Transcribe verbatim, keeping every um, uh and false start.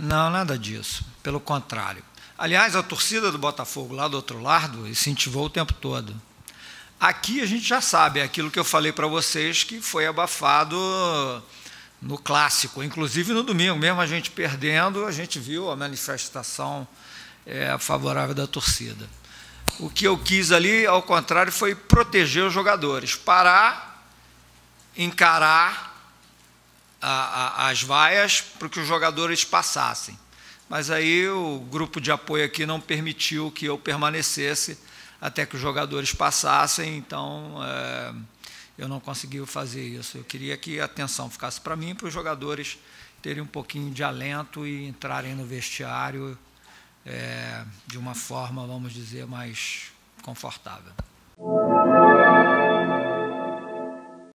Não, nada disso. Pelo contrário. Aliás, a torcida do Botafogo, lá do outro lado, incentivou o tempo todo. Aqui a gente já sabe, é aquilo que eu falei para vocês, que foi abafado no clássico. Inclusive no domingo, mesmo a gente perdendo, a gente viu a manifestação é, favorável da torcida. O que eu quis ali, ao contrário, foi proteger os jogadores, parar, encarar a, a, as vaias para que os jogadores passassem. Mas aí o grupo de apoio aqui não permitiu que eu permanecesse até que os jogadores passassem, então é, eu não consegui fazer isso. Eu queria que a atenção ficasse para mim, para os jogadores terem um pouquinho de alento e entrarem no vestiário é, de uma forma, vamos dizer, mais confortável.